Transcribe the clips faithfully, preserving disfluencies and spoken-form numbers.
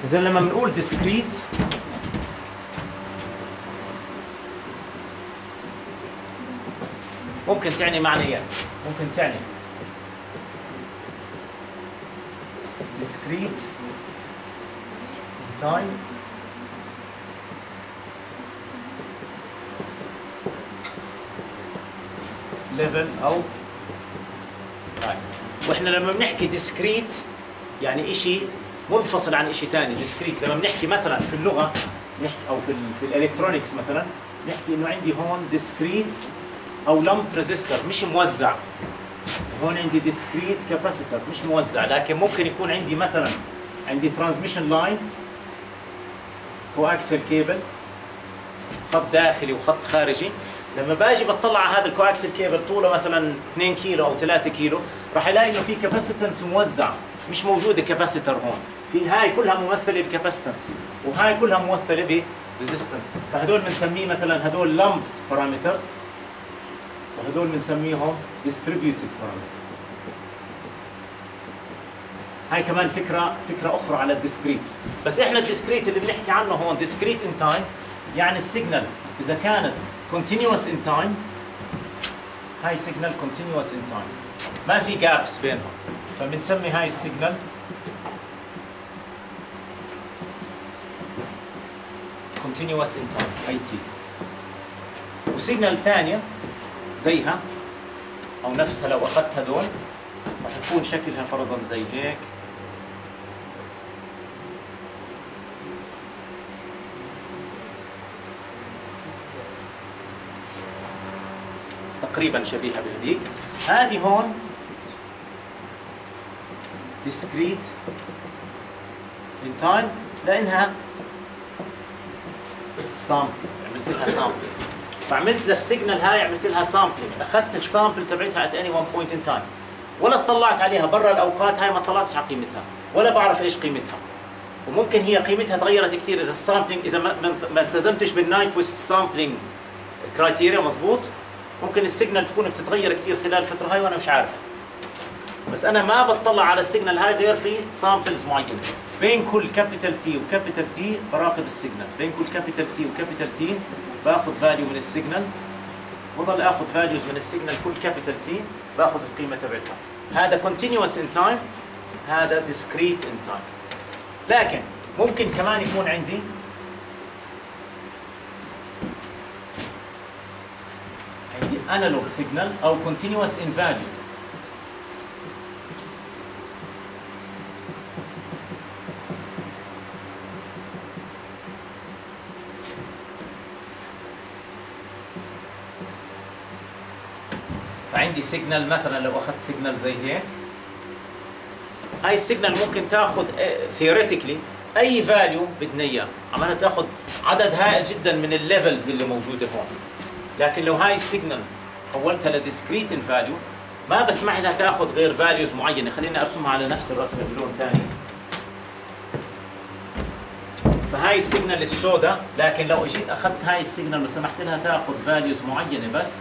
إذا لما بنقول discrete ممكن تعني معنيات. ممكن تعني discrete time level أو time. وإحنا لما بنحكي discrete يعني إشي منفصل عن إشي ثاني. discrete لما بنحكي مثلا في اللغة نحكي أو في ال في الإلكترونيكس مثلا نحكي إنه عندي هون discrete أو lumped resistor مش موزع. هون عندي discrete capacitor مش موزع، لكن ممكن يكون عندي مثلا عندي transmission line coaxial cable، خط داخلي وخط خارجي. لما باجي بطلع على هذا الكواكسل كيبل طوله مثلا اثنين كيلو او ثلاثة كيلو، راح الاقي انه في كاباسيتنس موزع، مش موجوده كاباسيتر هون. في هاي كلها ممثله بكاباسيتنس وهاي كلها ممثله بريزيستنس. فهدول بنسميه مثلا هدول لامبد بارامترز وهدول بنسميهم ديستريبيوتد بارامترز. هاي كمان فكره فكره اخرى على الديسكريت. بس احنا الديسكريت اللي بنحكي عنه هون ديسكريت ان تايم، يعني السيجنال اذا كانت continuous in time هاي signal continuous in time ما في gaps بينهم، فبنسمي هاي السيجنال continuous in time اي تي. وسيجنال ثانيه زيها او نفسها لو اخذت هدول راح تكون شكلها فرضا زي هيك، تقريبا شبيهه بهذيك. هذه هون discrete in time لانها سامبل، عملت لها سامبل، فعملت للسيجنال هاي عملت لها سامبل، اخذت السامبل تبعتها at any one point in time، ولا اطلعت عليها برا الاوقات هاي، ما اطلعتش على قيمتها ولا بعرف ايش قيمتها. وممكن هي قيمتها تغيرت كثير اذا السامبلينج اذا ما, ما التزمتش بالنايكويست سامبلينج كرايتيريا مضبوط، ممكن السيجنال تكون بتتغير كثير خلال الفتره هاي وانا مش عارف. بس انا ما بطلع على السيجنال هاي غير في سامبلز معينه. بين كل كابيتال تي وكابيتال تي براقب السيجنال، بين كل كابيتال تي وكابيتال تي باخذ فاليو من السيجنال، وضل اخذ فاليوز من السيجنال كل كابيتال تي باخذ القيمه تبعتها. هذا continuous in time، هذا discrete in time. لكن ممكن كمان يكون عندي عندي analog signal او continuous in value. فعندي سيجنال مثلا لو اخذت سيجنال زي هيك، هاي السيجنال ممكن تاخذ ثيوريتيكلي اي فاليو بدنا اياه، عمالها تاخذ عدد هائل جدا من الليفلز اللي موجوده هون. لكن لو هاي السيجنال حولتها لديسكريت ان فاليو ما بسمح لها تاخذ غير فاليوز معينه. خليني ارسمها على نفس الرسمه بلون ثاني. فهاي السيجنال السوداء، لكن لو اجيت اخذت هاي السيجنال وسمحت لها تاخذ فاليوز معينه بس،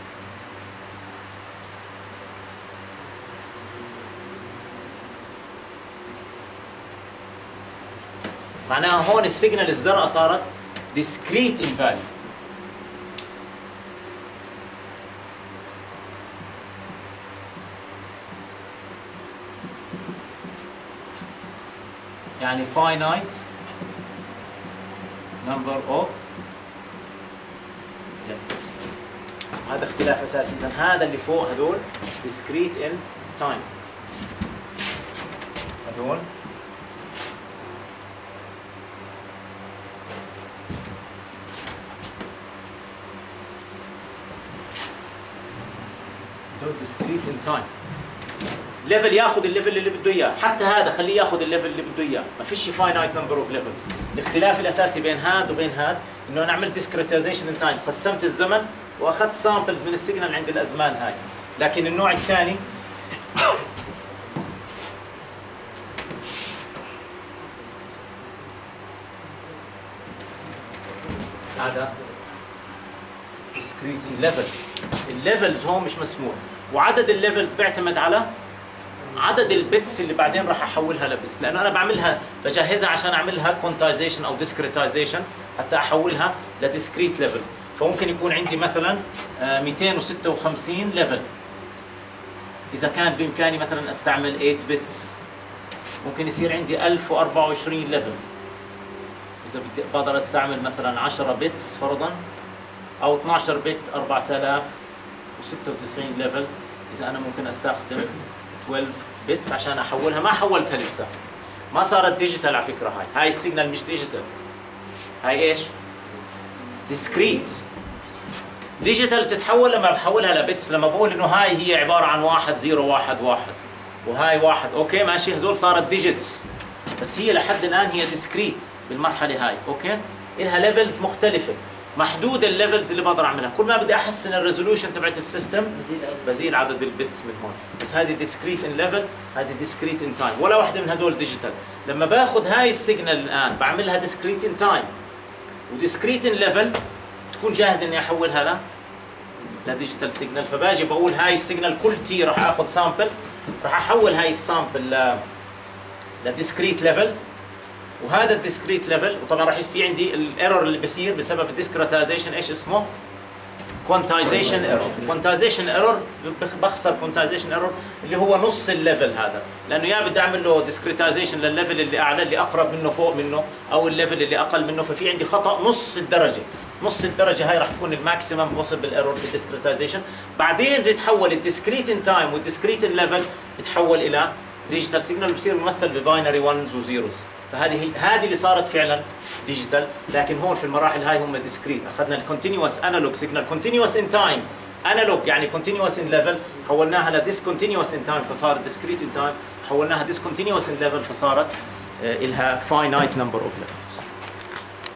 معناها هون السيجنال الزرقاء صارت discrete in value. يعني finite number of levels. هذا اختلاف اساسي. اذا هذا اللي فوق هدول discrete in time، هدول discrete in time. ليفل ياخذ الليفل اللي بده اياه، حتى هذا خليه ياخذ الليفل اللي بده اياه، ما فيش finite number of levels. الاختلاف الاساسي بين هذا وبين هذا انه انا عملت discretization in time، قسمت الزمن واخذت سامبلز من السيجنال عند الازمان هاي. لكن النوع الثاني هذا discrete in level. الليفلز هون مش مسموح، وعدد الليفلز بيعتمد على عدد البيتس اللي بعدين راح احولها لبيتس، لانه انا بعملها بجهزها عشان اعملها كونتايزيشن او ديسكريتايزيشن حتى احولها لديسكريت ليفلز. فممكن يكون عندي مثلا مئتين وستة وخمسين ليفل، اذا كان بامكاني مثلا استعمل ثمانية بيتس ممكن يصير عندي ألف وأربعة وعشرين ليفل، اذا بدي بقدر استعمل مثلا عشرة بيتس فرضا، او اثنعش بت أربعة آلاف وستة وتسعين ليفل، اذا انا ممكن استخدم اثناشر بيتس عشان احولها. ما حولتها لسه، ما صارت ديجيتال على فكره. هاي هاي السيجنال مش ديجيتال، هاي ايش؟ ديسكريت. ديجيتال تتحول لما بحولها لبيتس، لما بقول انه هاي هي عباره عن واحد زيرو واحد واحد وهاي واحد، اوكي ماشي، هدول صارت ديجيتس، بس هي لحد الان هي ديسكريت بالمرحله هاي، اوكي؟ إلها ليفلز مختلفه، محدود الليفلز اللي بقدر اعملها. كل ما بدي احسن الريزولوشن تبعت السيستم بزيد عدد البيتس من هون. بس هذه ديسكريت ان ليفل، هذه ديسكريت ان تايم، ولا واحده من هدول ديجيتال. لما باخذ هاي السيجنال الان بعملها ديسكريت ان تايم وديسكريت ان ليفل، تكون جاهز اني احولها ل لديجيتال سيجنال. فباجي بقول هاي السيجنال كل تي راح اخذ سامبل، راح احول هاي السامبل ل لديسكريت ليفل، وهذا الديسكريت ليفل، وطبعا راح في عندي الايرور اللي بصير بسبب الديسكريتايزيشن، ايش اسمه؟ كوانتايزيشن ايرور. كوانتايزيشن ايرور بخسر كوانتايزيشن ايرور اللي هو نص الليفل هذا، لانه يا بدي اعمل له ديسكريتايزيشن للليفل اللي اعلى اللي اقرب منه فوق منه، او الليفل اللي اقل منه، ففي عندي خطا نص الدرجه. نص الدرجه هاي راح تكون الماكسيمم بوسيبل ايرور في الديسكريتايزيشن. بعدين بتحول الديسكريت ان تايم والديسكريت ان ليفل بتحول الى ديجيتال سيجنال، بصير ممثل بباينري وانز وزيروز. فهذه هذه اللي صارت فعلا ديجيتال. لكن هون في المراحل هاي هم ديسكريت. اخذنا الكونتينوس انالوج سيجنال، كونتينوس ان تايم، انالوج يعني كونتينوس ان ليفل، حولناها لديسكونتينوس ان تايم فصارت ديسكريت ان تايم، حولناها ديسكونتينوس ان ليفل فصارت لها فاينايت نمبر اوف ليفل.